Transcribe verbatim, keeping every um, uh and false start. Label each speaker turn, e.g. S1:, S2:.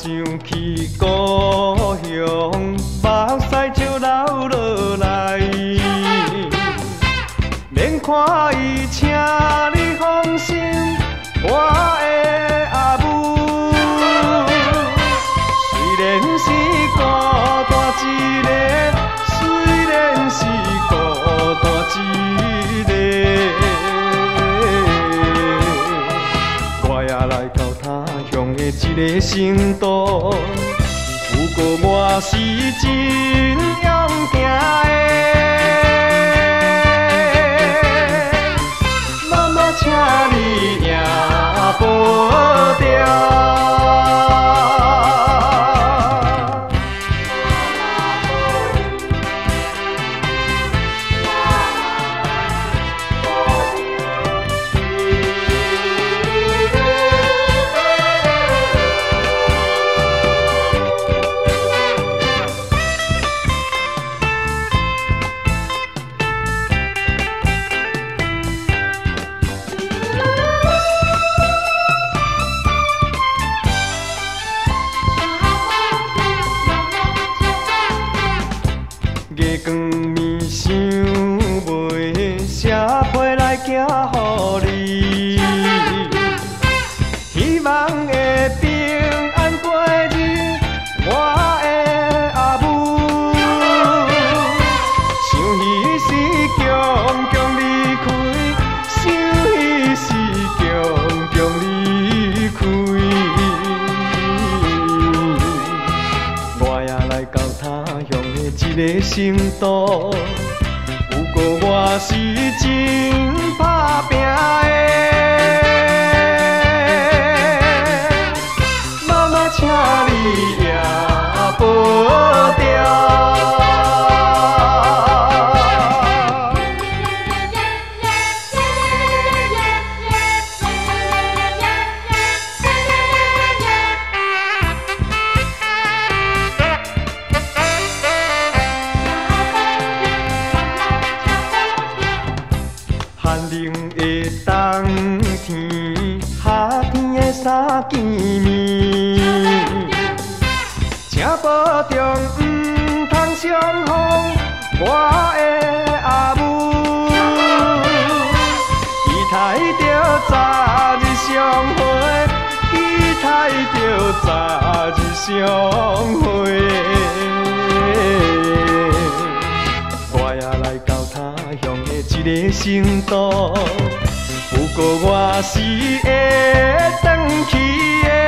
S1: 想起故乡，目屎就流落来。免看伊，请你放心，我的阿母。虽然是孤单一个，虽然是孤单一个，我也来到他乡的一个城都。不过我是真勇行的。请你也保重。月光暝想袂写批来寄予你，希望会平安过日，我的阿母。想彼时强强离开，想彼时强强离开，我也来到他乡的一个城都。不过我是真打拼的，妈妈，请你也保重。寒冷的冬天，夏天的三更暝，请保重，唔通伤风我的阿母。期待着早日相会，期待着早日相会。我也来到他乡的一个城都，不过我是会转去的。